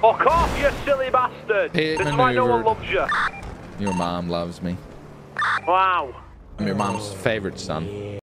Fuck off, you silly bastard. Pit This is why no one maneuvered. loves you. Your mom loves me. Wow. I'm your mom's favorite son.